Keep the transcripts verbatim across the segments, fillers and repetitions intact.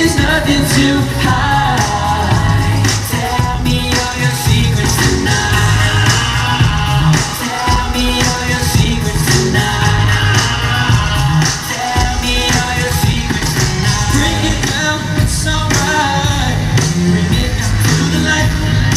is nothing too high. Tell me all your secrets tonight. Tell me all your secrets tonight. Tell me all your secrets tonight. Bring it down, it's alright. Bring it down to the light.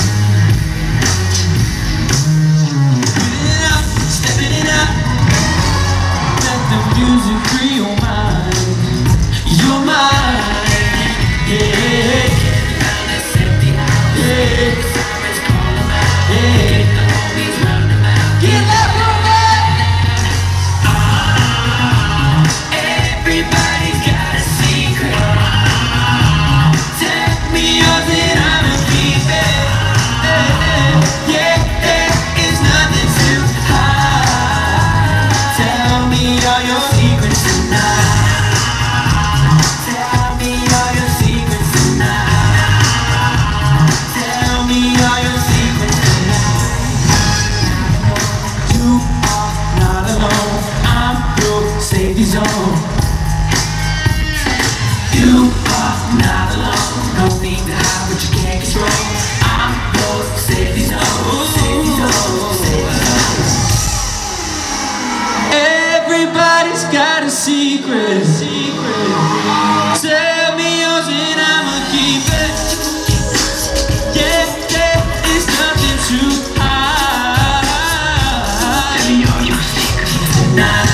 Put it out, stepping it out. Let the music free your mind. You're mine, yeah. Yeah. Yeah. Get that woman. Everybody's got a secret. Tell me yours and I'ma keep it. Yeah, there is nothing too high. Tell me all your secrets tonight. Tell me all your secrets tonight. Tell me all your secrets tonight. You are not alone. I'm your safety zone. You are not alone. No need to hide what you can't control. I'm your safety zone. Safety zone. Safety zone. Everybody's got a secret. Secret. Tell me yours and I'ma keep it. Yeah, there is nothing too high. Tell me all your secrets tonight.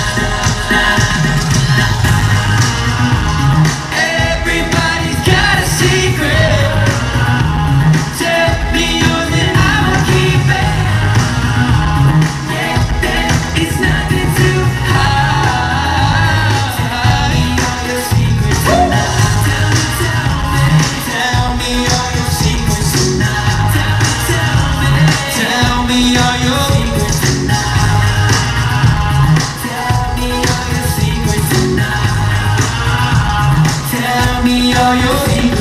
Everybody's got a secret. Tell me yours and I'ma keep it. Yeah, there is nothing too high. Tell me all your secrets tonight. Tell me, tell me, tell me all your secrets tonight. Tell me, tell me, tell me all your secrets tonight. Tell me all your secrets tonight. Tell me all your secrets.